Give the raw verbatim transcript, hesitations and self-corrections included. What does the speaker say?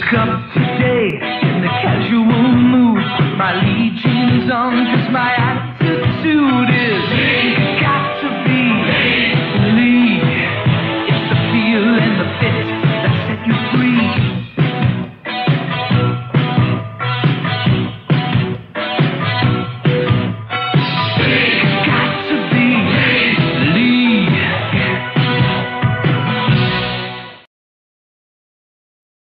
woke up today in the casual mood. My lead jeans on, cause my attitude is